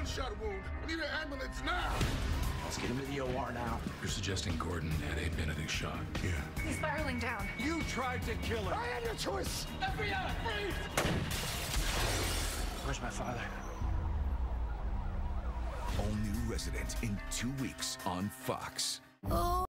gunshot wound. I need an ambulance now. Let's get him to the OR now. You're suggesting Gordon had a Benedict shot? Yeah. He's spiraling down. You tried to kill him. I had no choice. FBI, freeze! Where's my father? All new Resident in 2 weeks on Fox.